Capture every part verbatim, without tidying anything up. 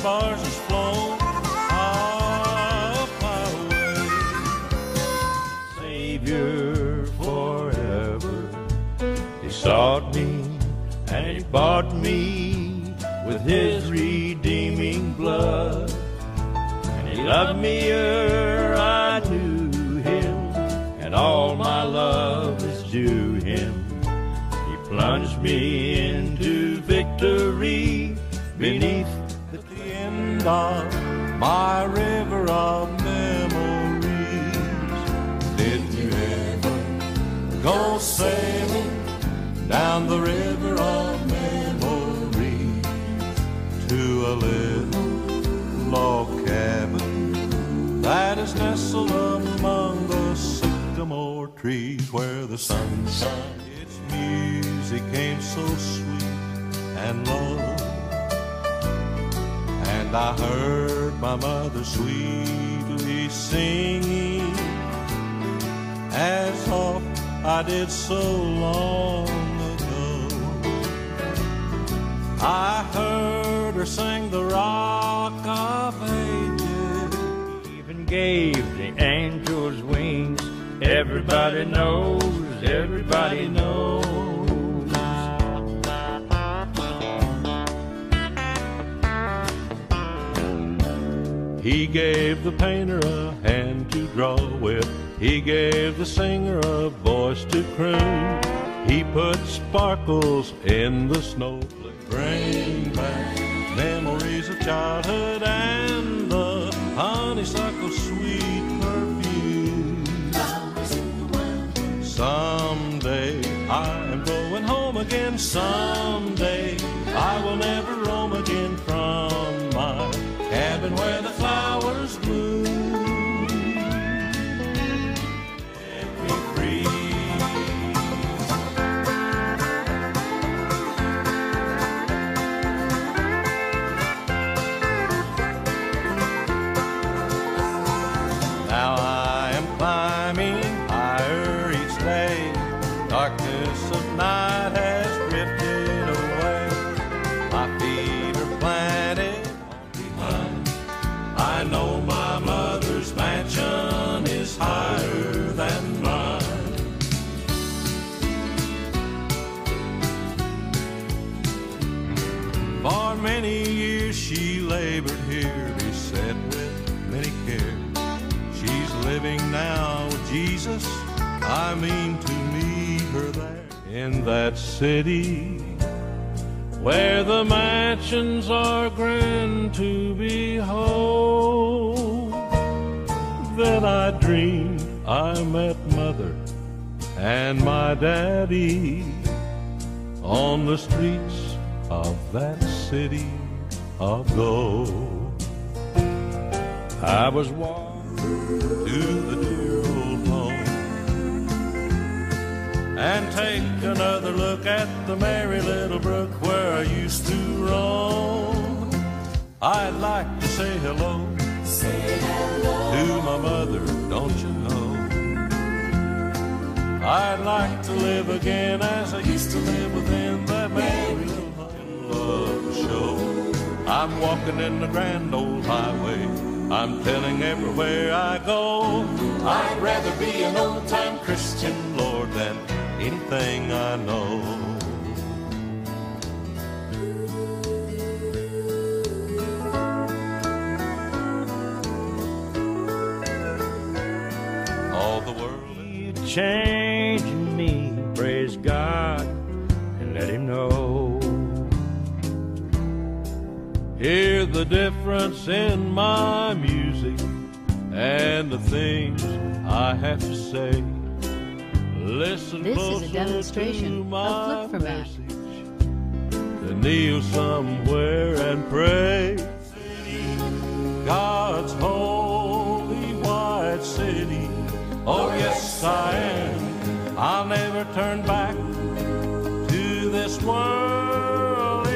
barges flown off my way. Savior forever, he sought me and he bought me with his redeeming blood. And he loved me ere I knew him, and all my love is due him. He plunged me into victory beneath the end of my river of memories. Did you ever go sailing down the river of memory to a little log cabin that is nestled among the sycamore trees, where the sun sung its music came so sweet and low, and I heard my mother sweetly singing as oft I did so long ago. I heard her sing the Rock of Ages, even gave the angels wings. Everybody knows, everybody knows. He gave the painter a hand to draw with, he gave the singer a voice to croon. He put sparkles in the snowflake, bring back memories of childhood and the honeysuckle's sweet perfume. Someday I am going home again. Someday I will never roam again from my cabin where the flowers bloom. Set me free. Now I am climbing higher each day. Darkness of night has drifted away. My feet are planted behind. I know my mother's mansion is higher than mine. For many years she labored here, beset with many cares. She's living now with Jesus. I mean to meet her there in that city where the mansions are grand to behold. Then I dreamed I met Mother and my daddy on the streets of that city of gold. I was walking to the dear old home and take another look at the merry little brook where I used to roam. I'd like to say hello, say hello to my mother, don't you know? I'd like to live again as I used to live within that merry little home. Love to show. I'm walking in the grand old highway, I'm telling everywhere I go, I'd rather be an old-time Christian, Lord, than anything I know. All the world changing me, praise God and let him know. Hear the difference in my music and the things I have to say. Listen this closer is a demonstration to my of Flip-For-Mat. message, to kneel somewhere and pray. God's holy white city, oh yes I am. I'll never turn back to this world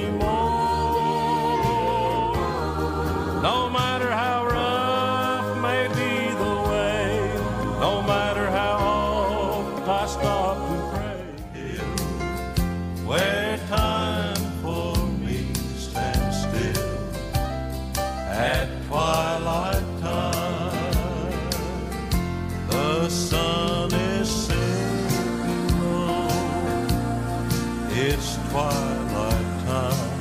anymore. No matter how rough may be the way, no matter how oft I stop to pray, where time for me stands still, twilight time.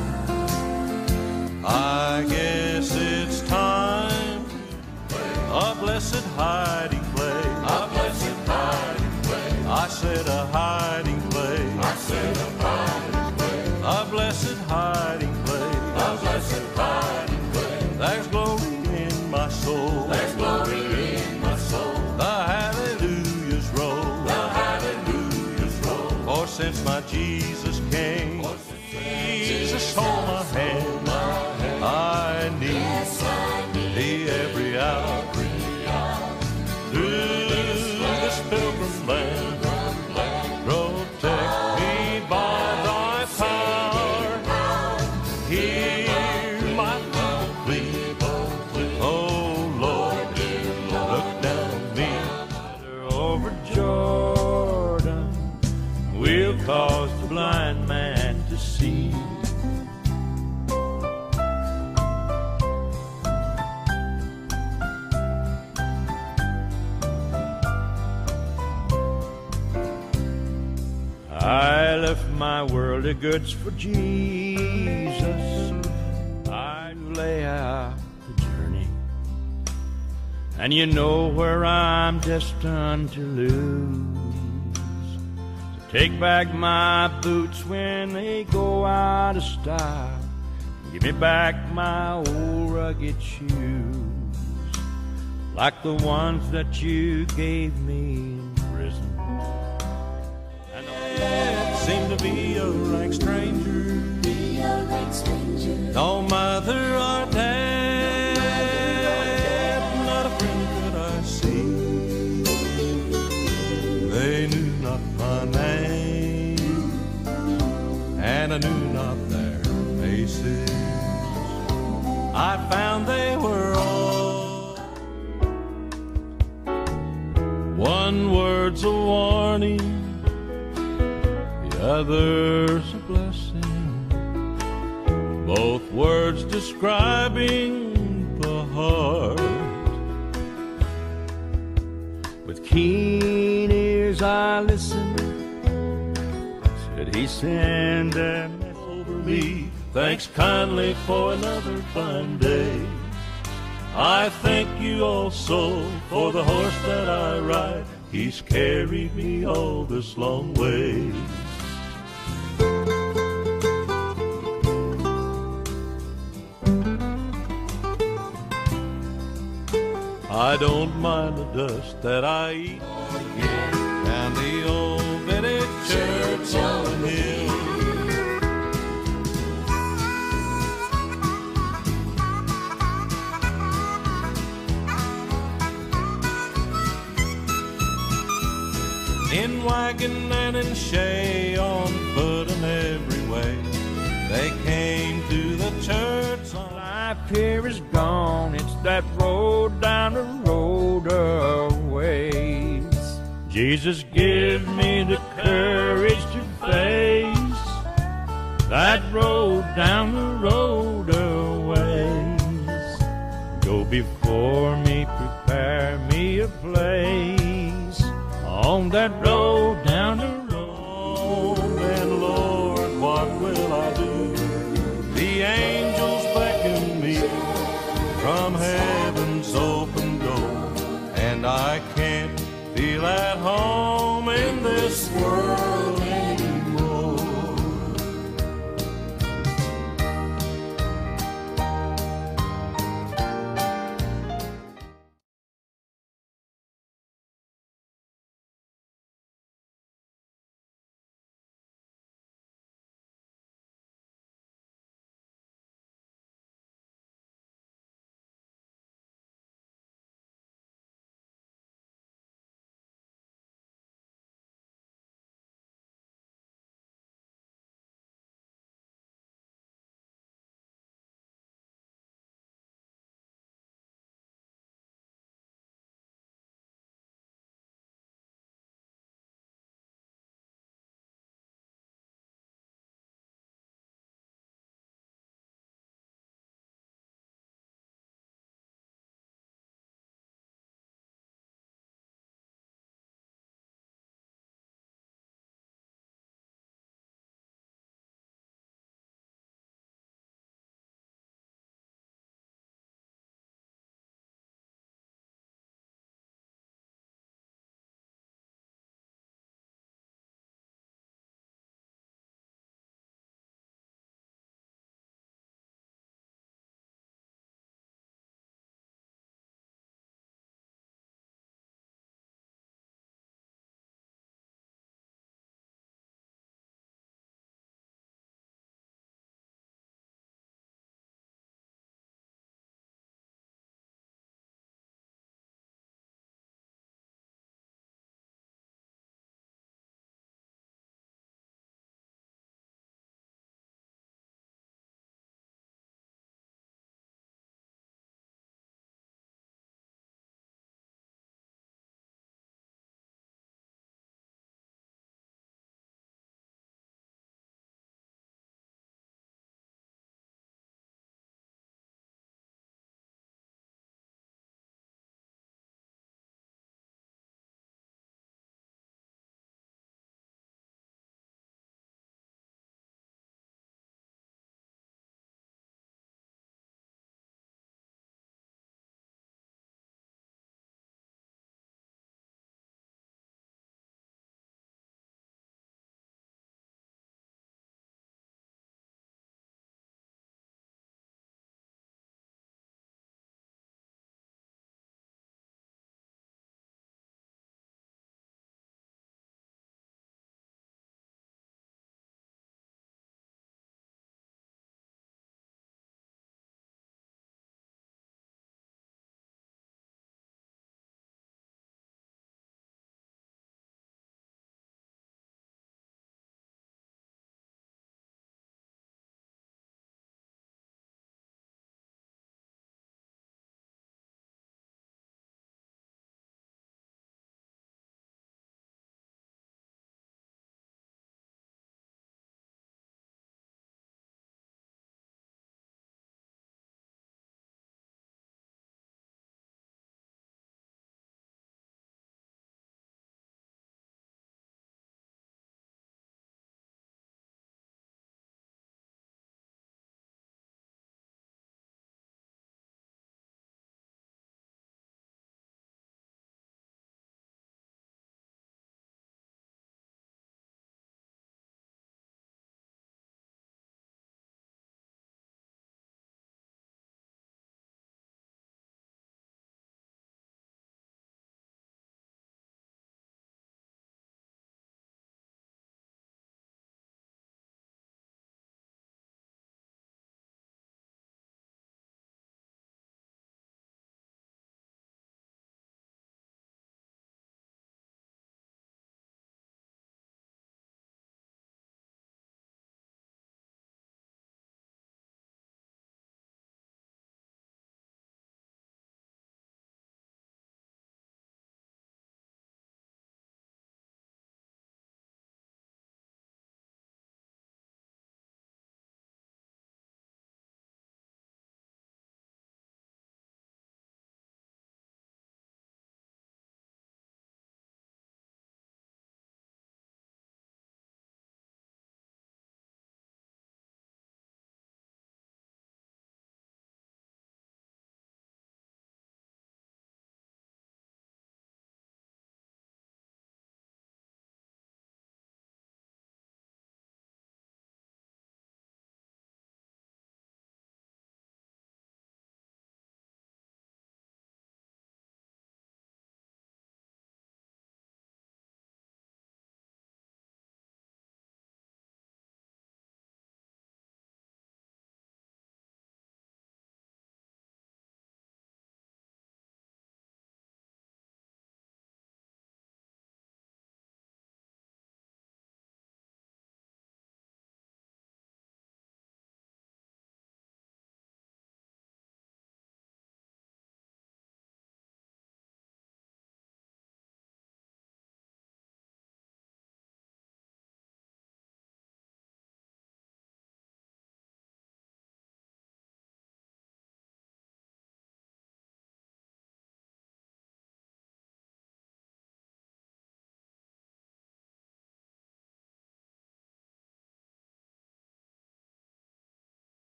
I guess it's time, a blessed hiding place. A blessed hiding place. I said a hiding place. I said a hiding place. A blessed hiding place. A blessed hiding place. There's glory in my soul. There's glory in my soul. The hallelujahs roll. The hallelujahs roll. For since my Jesus came, For since Jesus hold my hand. my hand. I need Yes, I need thee every hour. every hour. Through this pilgrim land, protect me by thy power. Hear my little plea. Oh Lord, look down on me. Over Jordan, we'll cause the blind man to see. I left my world of goods for Jesus. I lay out the journey, and you know where I'm destined to lose. So take back my boots when they go out of style. Give me back my old rugged shoes, like the ones that you gave me in prison. Seem to be a rank stranger, Be a rank stranger. no mother or dad, not a friend could I see. They knew not my name, and I knew not their faces. I found they were all one word's a warning, other's a blessing, both words describing the heart. With keen ears I listened. Said he send a message over me. Thanks kindly for another fine day. I thank you also for the horse that I ride. He's carried me all this long way. I don't mind the dust that I eat down the old village church on the hill. In wagon and in shay, on foot and every way, they came to the church. Life here is gone, it's that road down the road of ways. Jesus, give me the courage to face that road down the road of ways. Go before me, prepare me a place on that road down the road. And Lord, what will I do? The angels beckon me from heaven's open door, and I can't feel at home in this world